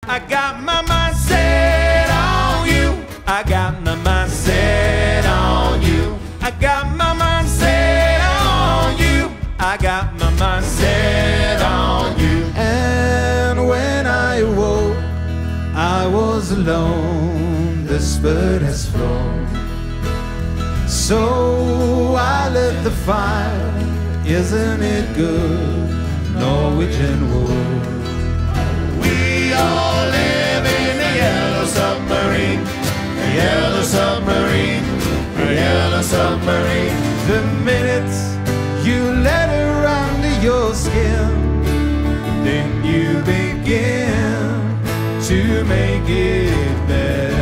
I got my mind set on you. I got my mind set on you. I got my mind set on you. I got my mind set on you. And when I awoke, I was alone. This bird has flown. So I lit the fire. Isn't it good? Norwegian wood. We all live in a yellow submarine. A yellow submarine. A yellow submarine. The minute you let her under your skin, then you begin to make it better.